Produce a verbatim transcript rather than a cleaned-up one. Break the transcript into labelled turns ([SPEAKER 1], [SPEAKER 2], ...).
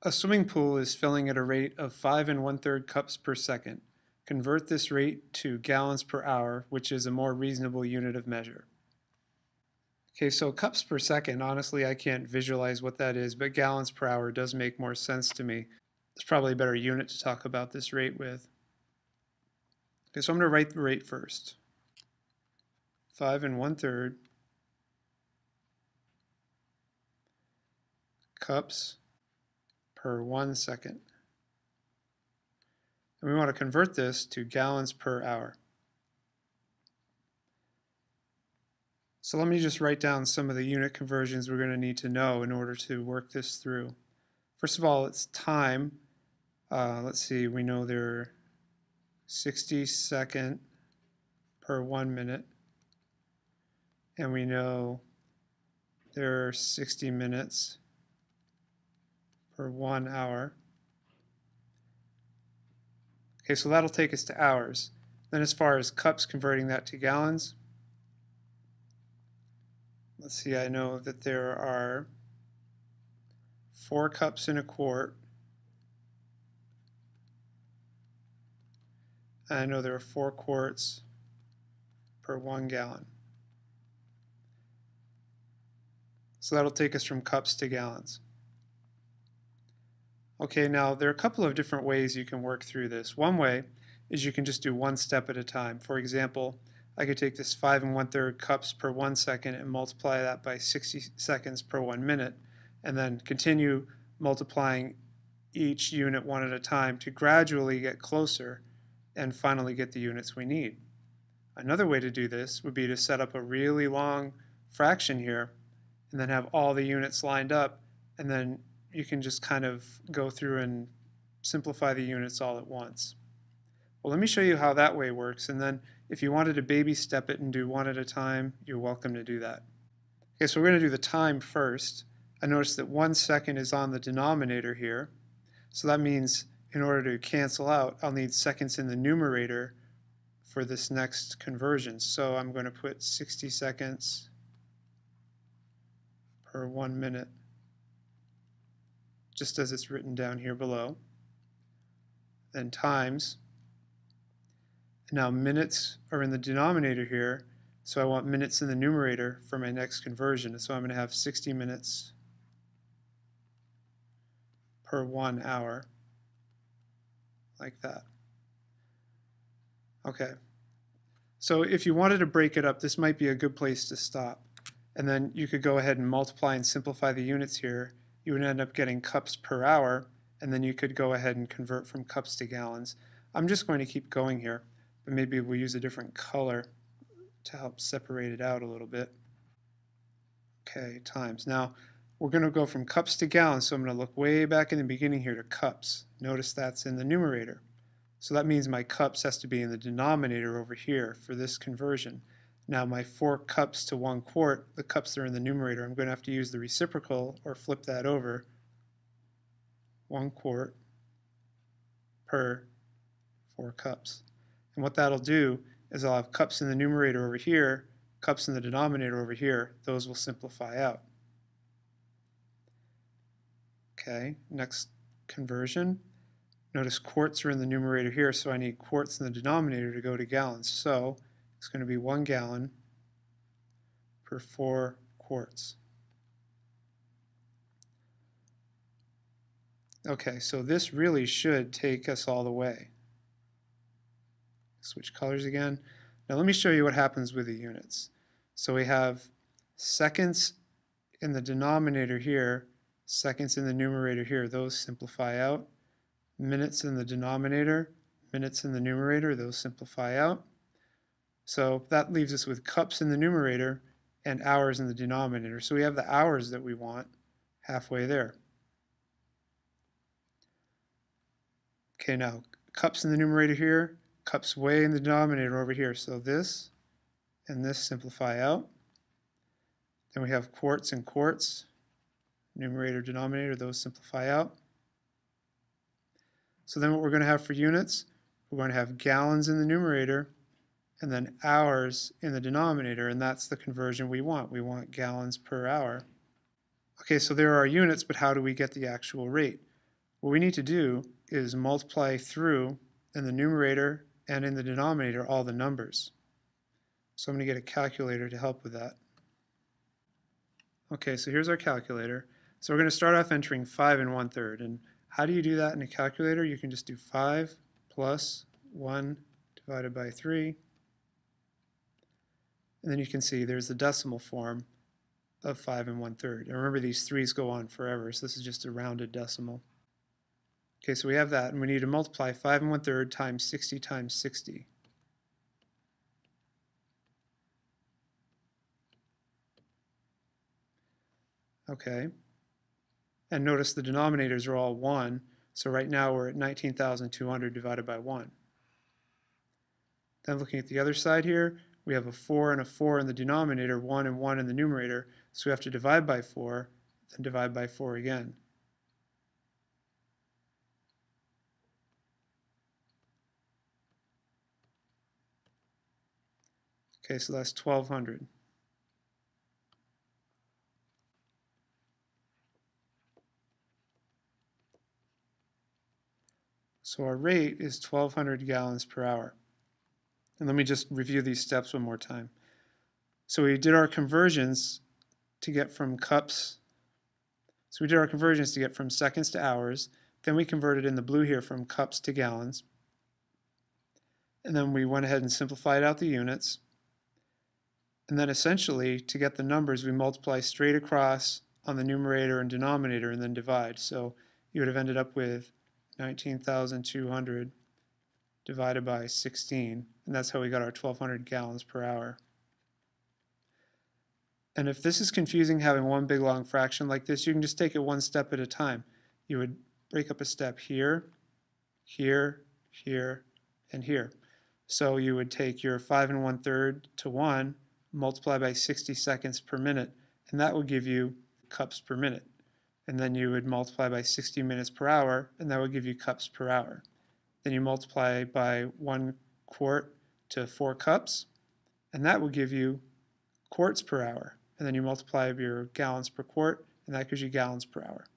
[SPEAKER 1] A swimming pool is filling at a rate of five and one-third cups per second. Convert this rate to gallons per hour, which is a more reasonable unit of measure. Okay, so cups per second, honestly, I can't visualize what that is, but gallons per hour does make more sense to me. It's probably a better unit to talk about this rate with. Okay, so I'm going to write the rate first. Five and one-third cups per one second. And we want to convert this to gallons per hour. So let me just write down some of the unit conversions we're going to need to know in order to work this through. First of all, it's time. Uh, let's see, we know they're sixty second per one minute. And we know there are sixty minutes per one hour. Okay, so that'll take us to hours. Then as far as cups, converting that to gallons, let's see, I know that there are four cups in a quart. And I know there are four quarts per one gallon. So that'll take us from cups to gallons. Okay, now there are a couple of different ways you can work through this. One way is you can just do one step at a time. For example, I could take this five and one-third cups per one second and multiply that by sixty seconds per one minute, and then continue multiplying each unit one at a time to gradually get closer and finally get the units we need. Another way to do this would be to set up a really long fraction here and then have all the units lined up, and then you can just kind of go through and simplify the units all at once. Well, let me show you how that way works, and then if you wanted to baby step it and do one at a time, you're welcome to do that. Okay, so we're going to do the time first. I notice that one second is on the denominator here, so that means in order to cancel out, I'll need seconds in the numerator for this next conversion. So I'm going to put sixty seconds per one minute, just as it's written down here below. Then times. Now minutes are in the denominator here, so I want minutes in the numerator for my next conversion. So I'm going to have sixty minutes per one hour, like that. Okay. So if you wanted to break it up, this might be a good place to stop. And then you could go ahead and multiply and simplify the units here. You would end up getting cups per hour, and then you could go ahead and convert from cups to gallons. I'm just going to keep going here, but maybe we'll use a different color to help separate it out a little bit. Okay, times. Now, we're going to go from cups to gallons, so I'm going to look way back in the beginning here to cups. Notice that's in the numerator. So that means my cups has to be in the denominator over here for this conversion. Now my four cups to one quart, the cups that are in the numerator, I'm going to have to use the reciprocal or flip that over. One quart per four cups. And what that'll do is I'll have cups in the numerator over here, cups in the denominator over here. Those will simplify out. Okay, next conversion. Notice quarts are in the numerator here, so I need quarts in the denominator to go to gallons. So it's going to be one gallon per four quarts. Okay, so this really should take us all the way. Switch colors again. Now let me show you what happens with the units. So we have seconds in the denominator here, seconds in the numerator here. Those simplify out. Minutes in the denominator, minutes in the numerator, those simplify out. So that leaves us with cups in the numerator and hours in the denominator. So we have the hours that we want halfway there. Okay, now cups in the numerator here, cups way in the denominator over here. So this and this simplify out. Then we have quarts and quarts, numerator, denominator, those simplify out. So then what we're going to have for units, we're going to have gallons in the numerator and then hours in the denominator, and that's the conversion we want. We want gallons per hour. Okay, so there are our units, but how do we get the actual rate? What we need to do is multiply through in the numerator and in the denominator all the numbers. So I'm going to get a calculator to help with that. Okay, so here's our calculator. So we're going to start off entering five and one third. And how do you do that in a calculator? You can just do five plus one divided by three. And then you can see there's the decimal form of five and one third. And remember, these threes go on forever, so this is just a rounded decimal. Okay, so we have that, and we need to multiply five and one third times sixty times sixty. Okay, and notice the denominators are all one, so right now we're at nineteen thousand two hundred divided by one. Then looking at the other side here, we have a four and a four in the denominator, one and one in the numerator, so we have to divide by four, then divide by four again. Okay, so that's twelve hundred. So our rate is twelve hundred gallons per hour. And let me just review these steps one more time. So we did our conversions to get from cups. So we did our conversions to get from seconds to hours. Then we converted in the blue here from cups to gallons. And then we went ahead and simplified out the units. And then essentially, to get the numbers, we multiply straight across on the numerator and denominator and then divide. So you would have ended up with nineteen thousand two hundred divided by sixteen, and that's how we got our twelve hundred gallons per hour. And if this is confusing having one big long fraction like this, you can just take it one step at a time. You would break up a step here, here, here, and here. So you would take your five and one third to one, multiply by sixty seconds per minute, and that would give you cups per minute. And then you would multiply by sixty minutes per hour, and that would give you cups per hour. Then you multiply by one quart to four cups, and that will give you quarts per hour. And then you multiply your gallons per quart, and that gives you gallons per hour.